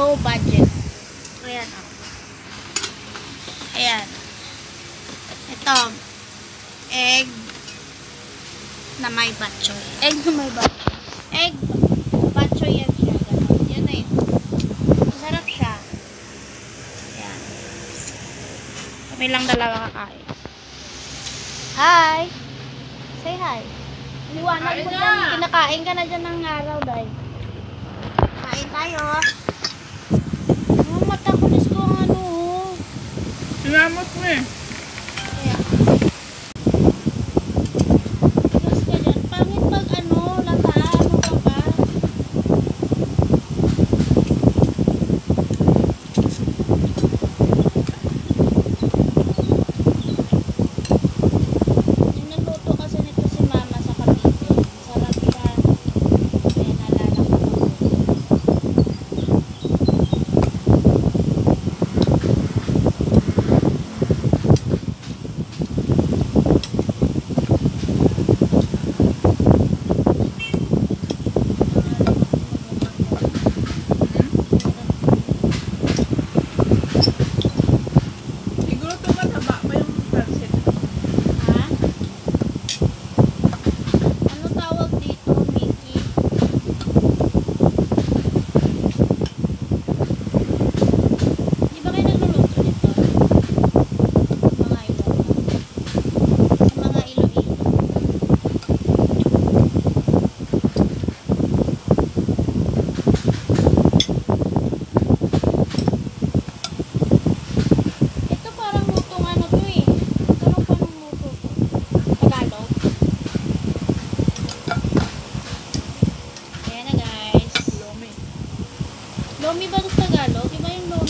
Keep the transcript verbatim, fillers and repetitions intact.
low budget. Ayan, oh. Ayan. Ito. Egg na may batchoy. Egg na may batchoy. Egg batchoy yan siya. Ganun. Yan na yun. Masarap siya. Ayan. Kami lang dalawa kakain. Hi! Say hi. Liwanag mo dyan. Kinakain ka na dyan ng araw, day. Kain tayo. Oh, mata ko nis ko ang ano. Sinamot mo eh. Ayan. Tapos ka dyan. Pangit pag ano, lata, ano ka ba? Yung nagluto kasi nito si mama sa Cavite. Sarap yan. Kaya nalala ko. Siguro ito mataba pa yung pansit. Ha? Ano tawag dito, Mickey? Di ba kayo nagluluto nito? Mga ilo. Sa mga ilo-ilo. Ito parang lutong ano to eh. Tanong pa ng luto to. Tagalog. Ayan na guys. Lomi. Lomi ba ito Tagalog? Iba yung Lomi.